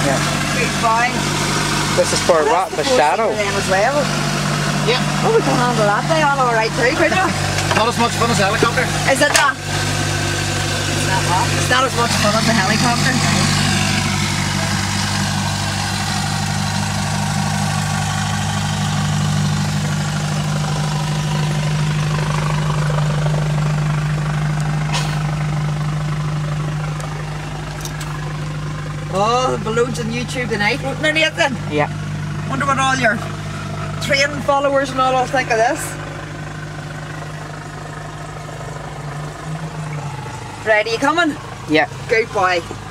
Yeah. Good boy. This is for what? The shadow? Them as well. Yeah. Oh, we can handle that day all alright too, couldn't we? Not as much fun as a helicopter. Is it not? It's not what? It's not as much fun as a helicopter. Oh, the balloons on YouTube tonight, wouldn't there, Nathan? Yeah. Wonder what all your train followers and all think of this. Ready, you coming? Yeah. Good boy.